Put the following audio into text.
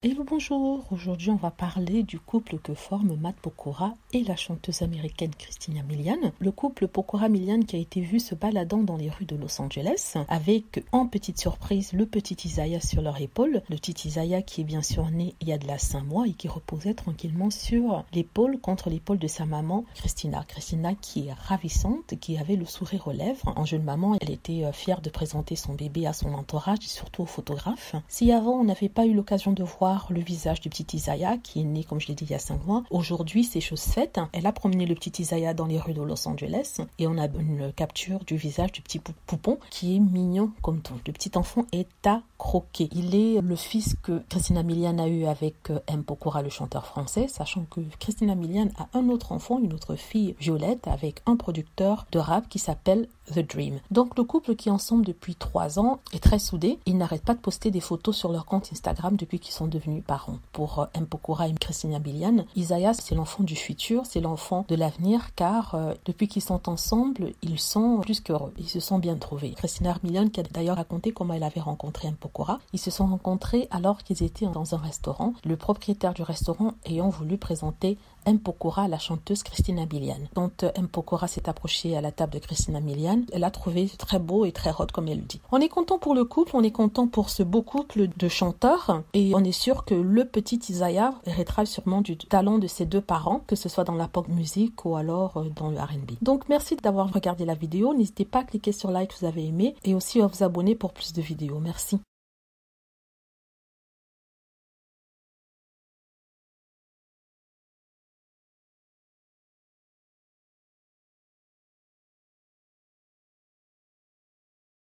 Hello, bonjour. Aujourd'hui, on va parler du couple que forment Matt Pokora et la chanteuse américaine Christina Milian. Le couple Pokora-Milian qui a été vu se baladant dans les rues de Los Angeles avec, en petite surprise, le petit Isaiah sur leur épaule. Le petit Isaiah qui est bien sûr né il y a de là 5 mois et qui reposait tranquillement sur l'épaule contre l'épaule de sa maman Christina. Christina qui est ravissante, qui avait le sourire aux lèvres. En jeune maman, elle était fière de présenter son bébé à son entourage et surtout aux photographes. Si avant on n'avait pas eu l'occasion de voir le visage du petit Isaiah qui est né, comme je l'ai dit, il y a 5 mois. Aujourd'hui, c'est chose faite. Elle a promené le petit Isaiah dans les rues de Los Angeles et on a une capture du visage du petit poupon qui est mignon comme tout. Le petit enfant est à croquer. Il est le fils que Christina Milian a eu avec M. Pokora, le chanteur français, sachant que Christina Milian a un autre enfant, une autre fille, Violette, avec un producteur de rap qui s'appelle The Dream. Donc le couple qui est ensemble depuis 3 ans est très soudé. Ils n'arrêtent pas de poster des photos sur leur compte Instagram depuis qu'ils sont devenus parents. Pour M. Pokora et Christina Milian, Isaiah c'est l'enfant du futur, c'est l'enfant de l'avenir car depuis qu'ils sont ensemble, ils sont plus qu'heureux. Ils se sont bien trouvés. Christina Milian qui a d'ailleurs raconté comment elle avait rencontré M. Pokora. Ils se sont rencontrés alors qu'ils étaient dans un restaurant. Le propriétaire du restaurant ayant voulu présenter M. Pokora à la chanteuse Christina Milian. Quand M. Pokora s'est approché à la table de Christina Milian, elle a trouvé très beau et très hot comme elle le dit. On est content pour le couple, on est content pour ce beau couple de chanteurs et on est sûr que le petit Isaiah héritera sûrement du talent de ses 2 parents, que ce soit dans la pop music ou alors dans le R&B. Donc merci d'avoir regardé la vidéo, n'hésitez pas à cliquer sur like si vous avez aimé et aussi à vous abonner pour plus de vidéos. Merci.